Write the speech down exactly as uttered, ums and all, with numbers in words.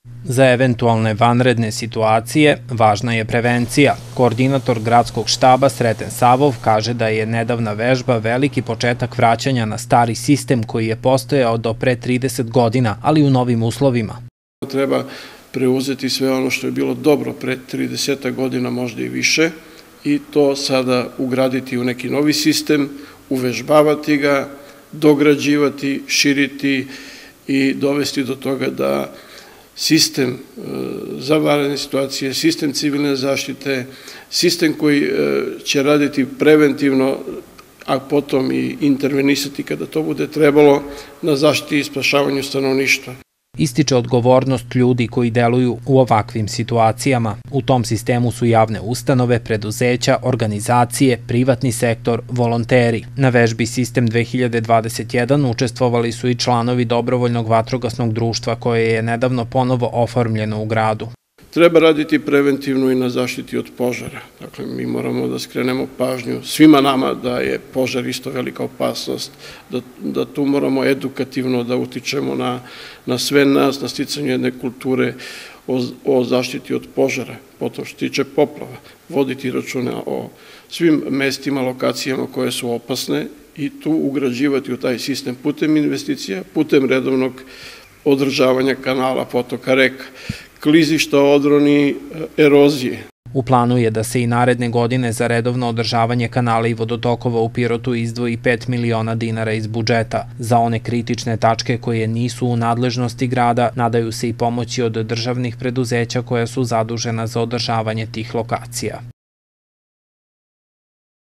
Za eventualne vanredne situacije važna je prevencija. Koordinator gradskog štaba Sreten Savov kaže da je nedavna vežba veliki početak vraćanja na stari sistem koji je postojao do pre trideset godina, ali u novim uslovima. Treba preuzeti sve ono što je bilo dobro pre trideset godina, možda i više, i to sada ugraditi u neki novi sistem, uvežbavati ga, dograđivati, širiti i dovesti do toga da sistem za vanredne situacije, sistem civilne zaštite, sistem koji će raditi preventivno, a potom i intervenisati kada to bude trebalo na zaštiti i spašavanju stanovništva. Ističe odgovornost ljudi koji deluju u ovakvim situacijama. U tom sistemu su javne ustanove, preduzeća, organizacije, privatni sektor, volonteri. Na vežbi Sistem dve hiljade dvadeset jedan učestvovali su i članovi Dobrovoljnog vatrogasnog društva koje je nedavno ponovo oformljeno u gradu. Treba raditi preventivno i na zaštiti od požara. Dakle, mi moramo da skrenemo pažnju svima nama da je požar isto velika opasnost, da, da tu moramo edukativno da utičemo na, na sve nas, na sticanju jedne kulture o, o zaštiti od požara. Potom što tiče poplava, voditi računa o svim mestima, lokacijama koje su opasne i tu ugrađivati u taj sistem putem investicija, putem redovnog održavanja kanala, potoka, reka, klizišta, odroni, erozije. U planu je da se i naredne godine za redovno održavanje kanala i vodotokova u Pirotu izdvoji pet miliona dinara iz budžeta. Za one kritične tačke koje nisu u nadležnosti grada, nadaju se i pomoći od državnih preduzeća koja su zadužena za održavanje tih lokacija.